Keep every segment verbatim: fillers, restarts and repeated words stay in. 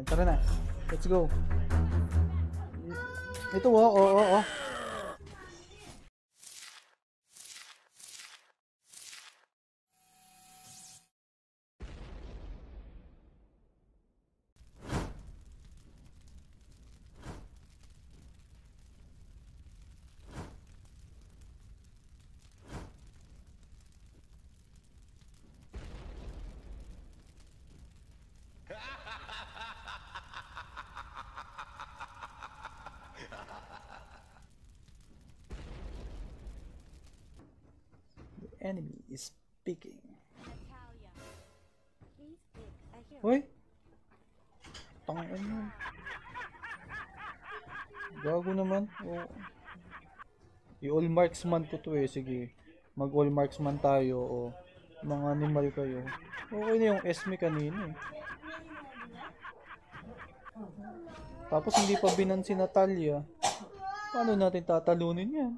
Tara na. Let's go. Ito oh, oh, oh, oh. Enemy is speaking. Hoy! Tangin mo. Gago naman. Oh. I-all marksman ko to eh. Sige. Mag-all marksman tayo. Oh. Mga animal kayo. Okay na yung Esme kanina eh. Tapos hindi pa binan si Natalia. Paano natin tatalunin yan?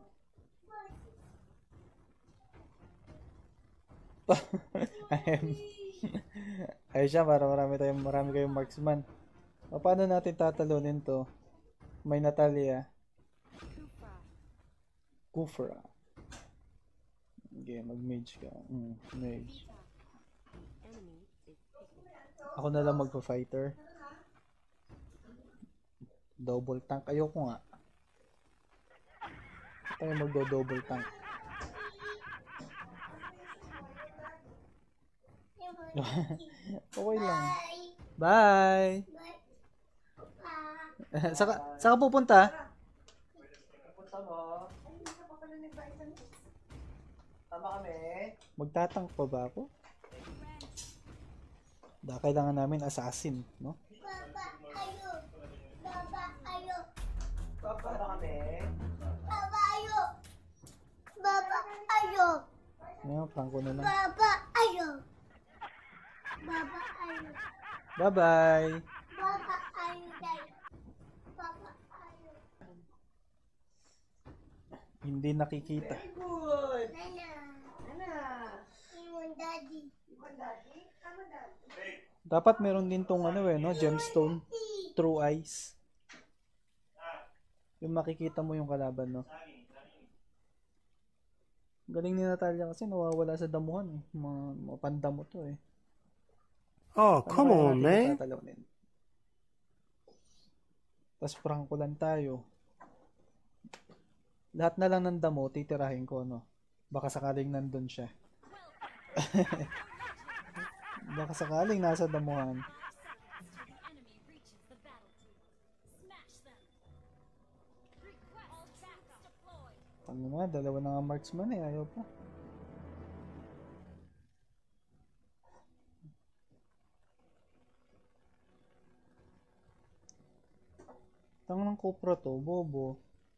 Ayos siya, para marami tayong marami kayong marksman. O, paano natin tatalunin to? May Natalia. Kufra. Okay, mag-mage ka. Mm, mage. Ako na lang magpa-fighter. Double tank. Ayoko nga. Tayo magdo-double tank. Okay lang. Bye. Saka saka pupunta? Pupunta mo. Tama kami. Magtatank pa ba ako? Da kailangan namin assassin, no? Baba ayo. Baba ayo. Baba kami. Baba ayo. Baba ayo. Ngayon, prank ko na lang. Baba ayo. Baba ayo. Bye-bye. Baba ayo guys. Baba ayo. Hindi nakikita. Very good. Nana. Nana. Iwan daddy. Iwan daddy. Ano daddy? Dapat meron din tong ano eh, no? Gemstone. True eyes. Yung makikita mo yung kalaban, no? Galing ni Natalia kasi nawawala sa damuhan eh. Mga, mga pandamo to eh. Oh, come on, man. Tapos prangkulan tayo. Lahat na lang ng damo, titirahin ko, no? Baka sakaling nandun siya. Baka sakaling nasa damuhan. Ano na, dalawa na nga marksman eh, ayaw pa. Tangan ng Copra to, bobo.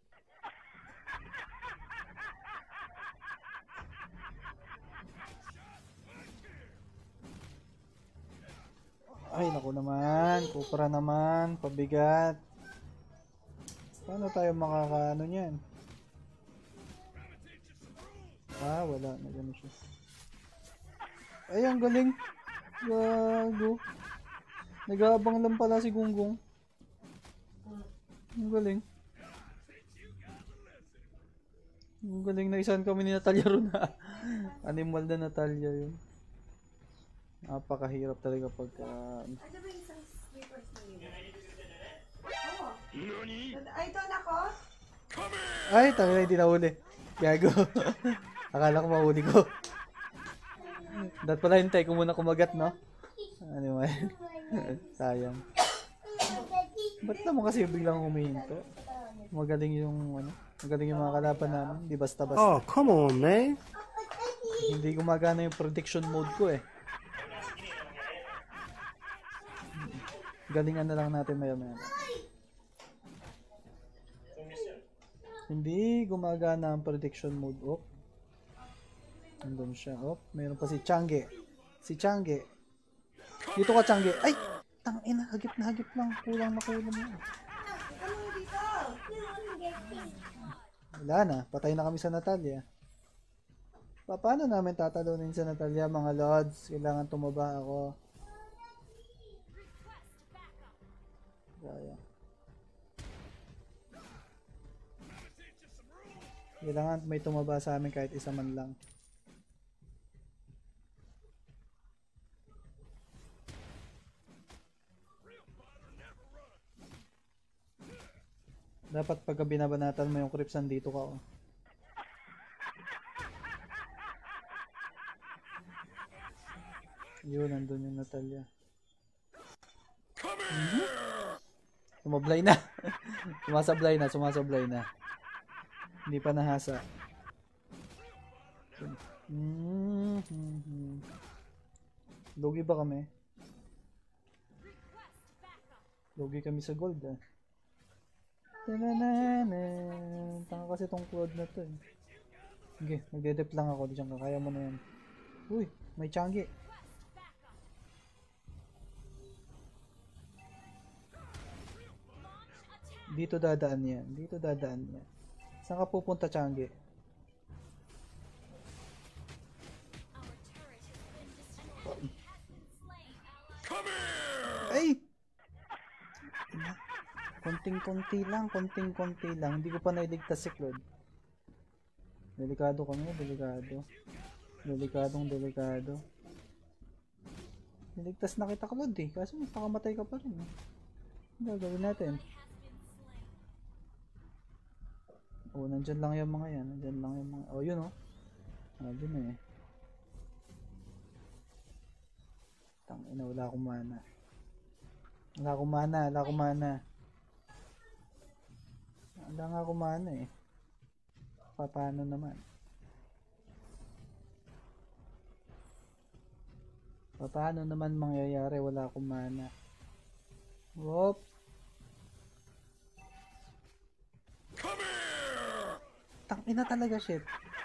Ay, naku naman. Copra naman. Pabigat. Paano tayo makakaano niyan? Ah, wala. Nagano siya. Ay, ang galing. Gago. Nag-aabang lang pala si Gunggong. Ang galing. Ang galing na isahan kami ni Natalia ron ha. Animal na Natalia yun. Napakahirap talaga pagka... Ano ba yung isang slippers na yun? Oo. Ay, ito na ko? Ay, tangina, hindi nahuli. Gago. Akala ko mahuli ko. Dapat pala hintay ko muna kumagat, no? Ano man. Sayang. Ba't naman kasi biglang humihinto? Magaling yung, ano, magaling yung mga kalaban namin. Hindi basta-basta. Oh, come on, man. Hindi gumagana yung prediction mode ko eh. Galingan na lang natin maya-maya. Hindi gumagana ang prediction mode. Oh. Nandun siya. Oh, mayroon pa si Changge. Si Changge. Dito ka, Changge. Ay! Tangina, hagip na hagip lang. Kulang na kulang na. Ano dito? Wala na. Patay na kami sa Natalia. Pa, paano namin tatalunin sa Natalia, mga lords? Kailangan tumaba ako. Sayang. Kailangan may tumaba sa amin kahit isa man lang. Dapat pagka binabanatan mo yung creeps, nandito ka, oh. Yun, nandun yung Natalia. Mm-hmm. Sumablay na. Sumasablay na, sumasablay na. Hindi pa nahasa. Mm-hmm. Logi ba kami? Logi kami sa gold, ah. Tananana. Tanga kasi tong quad na to, eh. Sige, magdedep lang ako. Diyan ka, kaya mo na yan. Uy, may Changi. Dito dadaan yan. Dito dadaan yan. Saan ka pupunta, Changi? Ay! Konting-konti lang, konting-konti lang. Hindi ko pa nailigtas si Claude. Delikado kami, delikado. Delikadong delikado. Niligtas na kita, Claude, eh. Kaso makamatay ka pa rin, eh. Ano gagawin natin? Oh, nandyan lang yung mga yan. Nandyan lang yung mga... Oh, yun, oh. Ah, dun, eh. Tangina, wala akong mana. Wala akong mana, wala akong mana. Wala nga akong mana, eh. Pa, paano naman? Pa, paano naman mangyayari? Wala akong mana. Whoop. Tangina talaga, shit.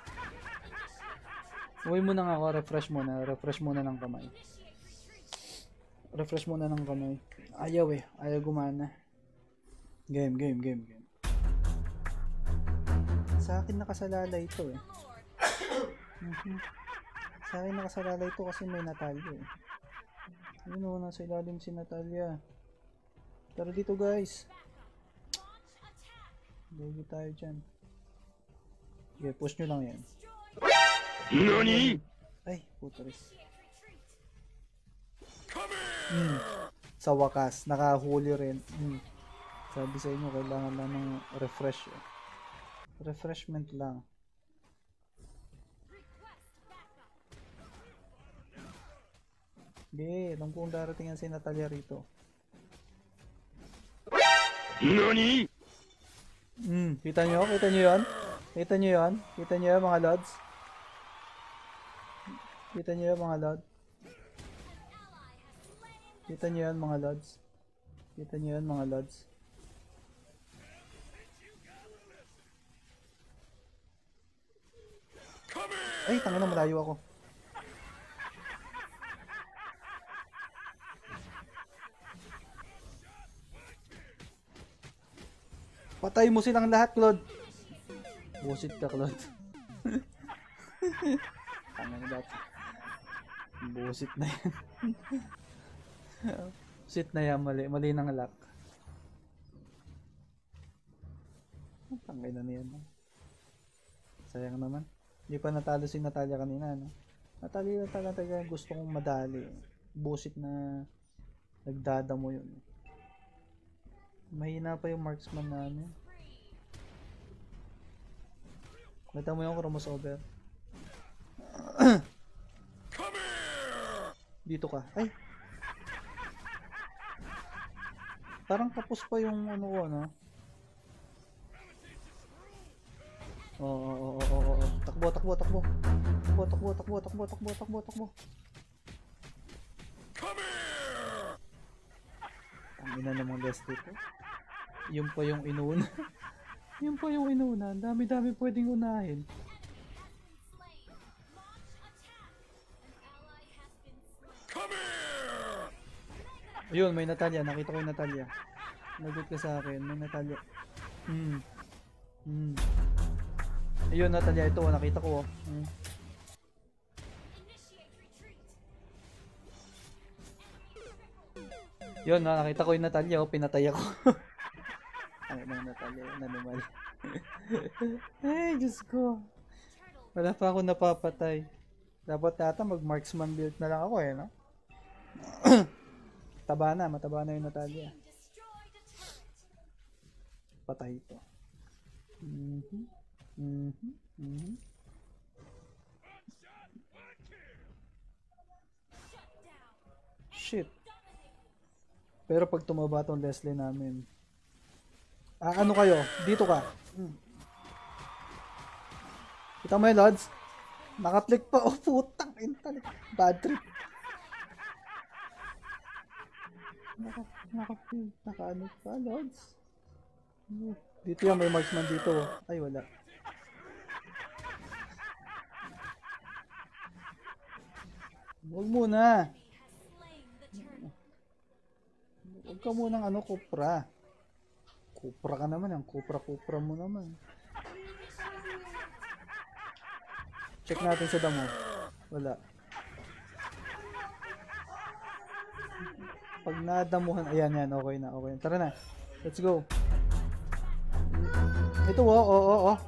Uwi mo na nga ako, refresh muna. Refresh muna ng kamay. Refresh muna ng kamay. Ayaw eh. Ayaw gumana. Game, game, game, game. Sa akin nakasalalay ito eh. Mm-hmm. Sa akin nakasalalay ito kasi may Natalia eh. Yun o, nasa ilalim si Natalia. Tara dito guys. Lugi tayo dyan. Okay, push nyo lang yan. Nani? Ay, puteris. Hmm. Sa wakas, nakahuli rin. Hmm. Sabi sa inyo, kailangan lang ng refresh. Eh. Refreshment lang. Hindi, alam kong darating yan si Natalia rito. Nani? Hmm, kita nyo? Kita nyo yun? Kita nyo yun? Kita nyo yun mga lods? Kita nyo yun mga lods? Kita nyo yun mga lods? Kita nyo yun mga lods? Ay, tangina, malayo ako. Patay mo silang lahat, Claude. Busit ka, Claude. Tangina dati. Busit na yan. Busit na yan, mali. Mali ng lock. Tangina na yan. Sayang naman. Hindi pa natalo si Natalia kanina, no? Natalia talaga gusto kong madali. Busit na nagdada mo yun. Mahina pa yung marksman namin. Kita mo yung crossover. Dito ka. Ay! Parang kapos pa yung ano ko, no? Oo, oo, oo, oo, oo. Takbo, takbo, takbo. Takbo, takbo, takbo, takbo, takbo, takbo, takbo. Ang ina namang best dito. Yung pa yung inuna. Yung pa yung inuna. Dami-dami pwedeng unahin. Ayun, may Natalia. Nakita ko yung Natalia. Nagot ka sa akin. May Natalia. Hmm. Hmm. Ayun, Natalia. Ito, nakita ko. Hmm. Yun, no, nakita ko yung Natalia, oh, pinatay ako. Ano na Natalia, yun, animal. Ay, Diyos ko. Wala pa ako napapatay. Dapat yata mag-marksman build na lang ako eh, no? Taba na, mataba na yung Natalia. Patay ito. Mhm. Mhm. Mhm. Shit. Pero pag tumaba tong Leslie namin. Ah, ano kayo? Dito ka. Hmm. Kita mo yun, Lods? Naka-flick pa. Oh, putang ina. Bad trip. Naka, naka, naka ano pa, Lods? Dito yan, may marksman dito. Ay, wala. Huwag muna. Huwag ka munang ano, kupra. Kupra ka naman, ang kupra-kupra mo naman. Check natin sa damo. Wala. Pag nadamuhan, ayan yan, okay na, okay na. Tara na, let's go. Ito, oh, oh, oh, oh.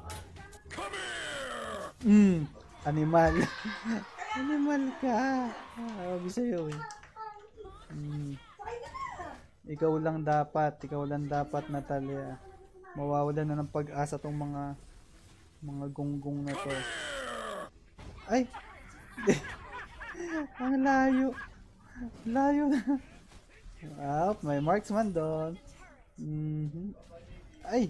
Hmm, animal. Animal ka. Ah, sabi sa'yo eh. Hmm. Ikaw lang dapat, ikaw lang dapat, Natalia. Mawawalan na ng pag-asa tong mga mga gunggong na to. Ay! Ang layo. Layo na. Ah, may marksman doon. Mm-hmm. Ay!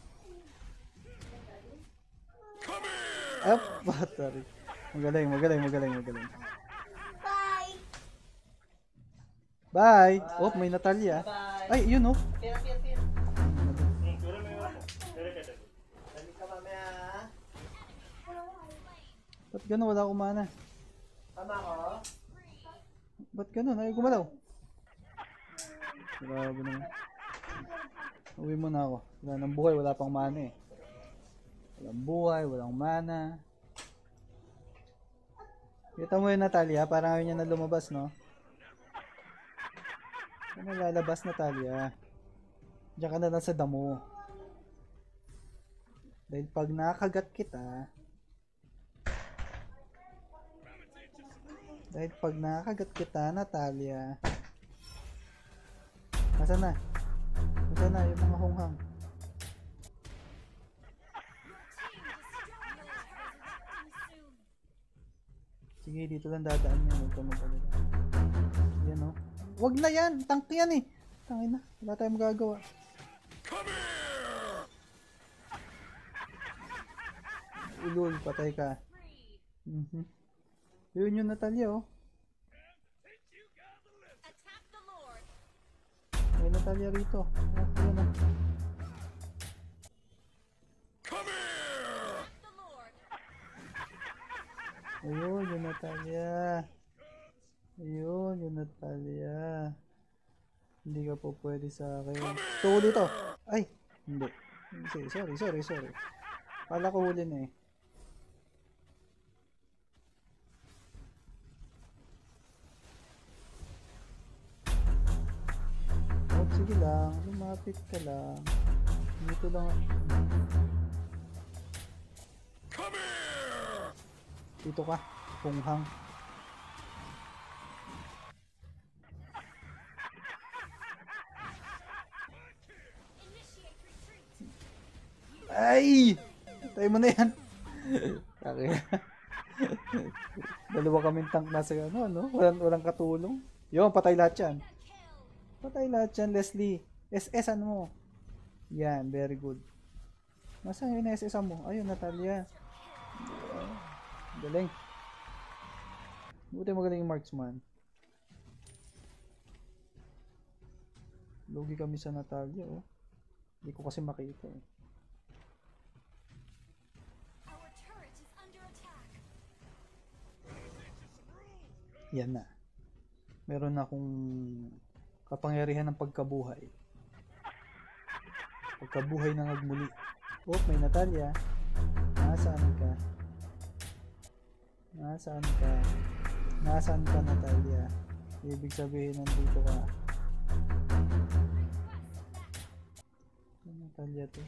Up, battery. Magaling, magaling, magaling, magaling. Bye. Bye! Oh, may Natalia. Ay, yun oh. Pira, pira, pira. Dali ka mamaya, ha? Ba't gano'n? Wala akong mana. Tama ko? Ba't gano'n? Ay, gumalaw. Grabe naman. Uwi mo na ako. Wala nang buhay, wala pang mana eh. Walang buhay, walang mana. Kita mo yun, Natalia, parang ayaw niya na lumabas, no? Ano lalabas, Natalia? Diyan ka na lang sa damo. Dahil pag nakagat kita, dahil pag nakagat kita, Natalia, nasaan na? Nasaan na yung mga hunghang? Sige, dito lang dadaan yan. Huwag ka mag-alala. Yan o. Huwag na yan! Tank yan eh! Tangin na. Wala tayong magagawa. Ulul, patay ka. Mhm. Yun yung Natalia oh. May Natalia rito. Oh, yun oh. Ayun, yung Natalia. Ayun, yung Natalia. Hindi ka po pwede sa akin. Ito, huli to. Ay, hindi. Sorry, sorry, sorry, sorry. Kala ko huli na eh. Oh, sige lang. Lumapit ka lang. Dito lang. Dito ka. Punghang. Ay! Tayo mo na yan. Okay. Dalawa kaming tank na sa ano, ano? Walang, walang katulong. Yun, patay lahat yan. Patay lahat yan, Leslie. S S ano mo? Yan, very good. Nasaan yung S S mo? Ayun, Natalia. Galing. Buti magaling yung marksman. Lugi kami sa Natalia, oh. Hindi ko kasi makita, eh. Yan na. Meron na akong kapangyarihan ng pagkabuhay. Pagkabuhay na nagmuli. Oh, may Natalia. Nasaan ka? Nasaan ka? Nasaan ka, Natalia? Ibig sabihin nandito ka. Natalia to.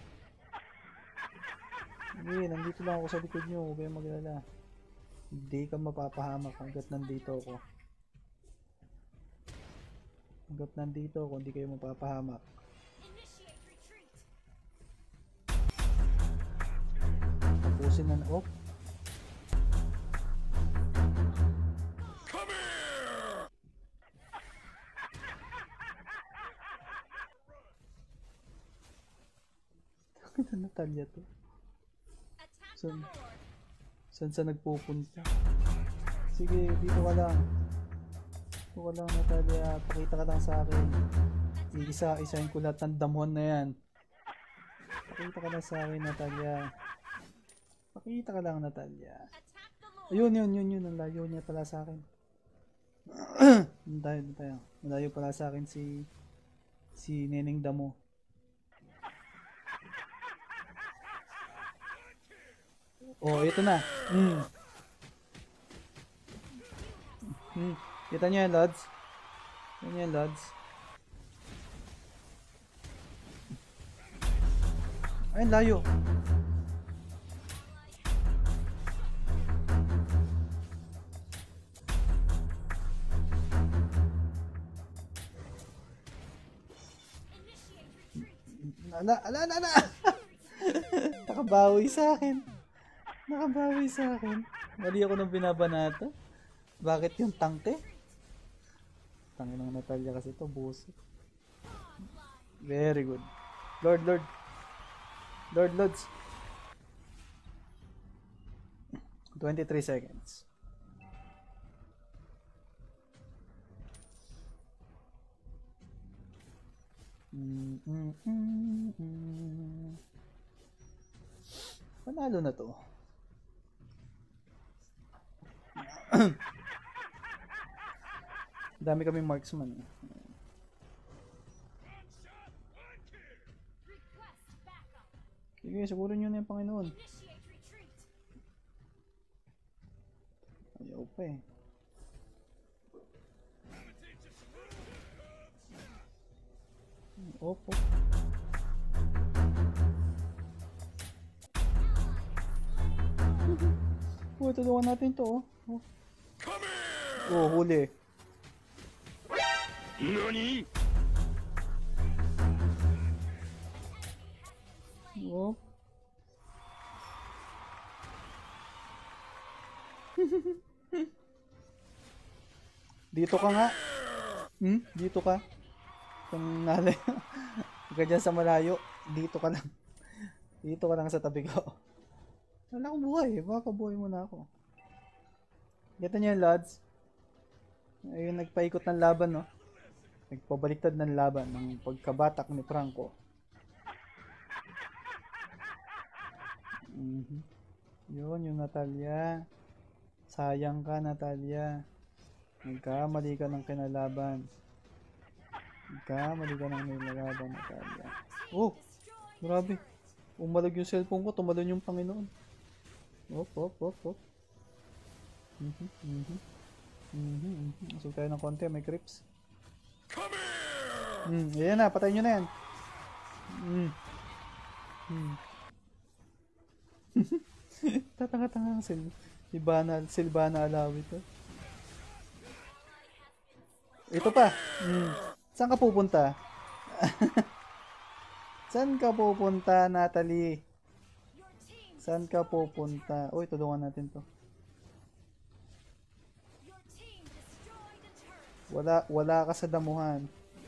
Hindi, nandito lang ako sa likod nyo. Huwag kayong maglala. Hindi ka mapapahamak hanggat nandito ako. Hanggat nandito ako, hindi kayo mapapahamak. Tapusin na na. Oh! Ano Natalia to? Saan? Saan sa nagpupunta? Sige, dito ka lang. Dito ka lang Natalia. Pakita ka lang sa akin. Iisa-isahin ko lahat ng damuhan na yan. Pakita ka lang sa akin Natalia. Pakita ka lang Natalia. Ayun, yun, yun, yun. Ang layo niya pala sa akin. Doon tayo, doon tayo. Malayo pala sa akin si si Neneng Damo. Oh, ito na. Mm. Mm. Kita niyo yan, Lods? Kita niyo yan, Lods? Ay, layo. Ala, ala, ala, ala! Nakabawi sa akin. Nakabawi sa akin. Mali ako nang binabanata. Bakit yung tangke? Tangke ng Natalia kasi ito, buso. Very good. Lord, Lord. Lord, Lords. twenty-three seconds. Mm, mm, mm, mm. Panalo na to. Dami kaming marksman. Sige, siguro nyo na yung Panginoon. Ayaw pa eh. Opo. Oh, tulungan natin to, oh. Oh, oh huli. Nani? Oh. Dito ka nga. Hmm? Dito ka. Kung nalay. Huwag ka dyan sa malayo. Dito ka lang. Dito ka lang sa tabi ko. Wala akong buhay. Baka buhay mo na ako. Gata niyo yan, lads. Ayun, nagpaikot ng laban, no? Nagpabaliktad ng laban ng pagkabatak ni Franco. Mm-hmm. Yun, yung Natalia. Sayang ka, Natalia. Nagkamali ka ng kinalaban. Nagkamali ka ng kinalaban, Natalia. Oh! Grabe. Umalag yung cellphone ko, tumalon yung Panginoon. Op, op, op, op. Mhm, mhm. Mhm, mhm. Asog tayo ng konti, may creeps. Hmm, ayan na, patayin nyo na yan. Hmm. Hmm. Tatanga-tanga ang sil Silvana, Silvana Alawi to. Ito pa. Hmm. Saan ka pupunta? Saan ka pupunta, Natalie? Saan ka pupunta? Uy, tulungan natin to. Wala, wala ka sa damuhan.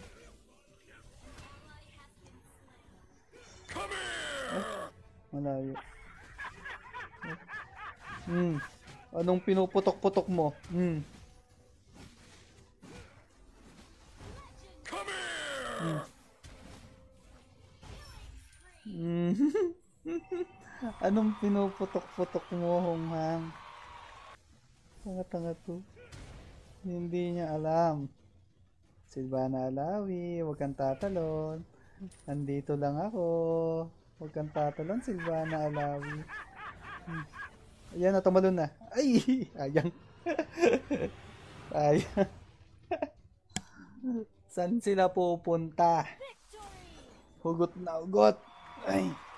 Eh, malayo. Eh. Hmm. Anong pinuputok-putok mo? Hmm. Hmm. Hmm. Anong pinuputok-putok mo, Honghang? Tanga-tanga to. Hindi niya alam. Silvana Alawi, huwag kang tatalon. Andito lang ako. Huwag kang tatalon, Silvana Alawi. Hmm. Ayan na, tumalon na. Ay! Ayang. Ayang. Saan sila pupunta? Hugot na hugot. Ay.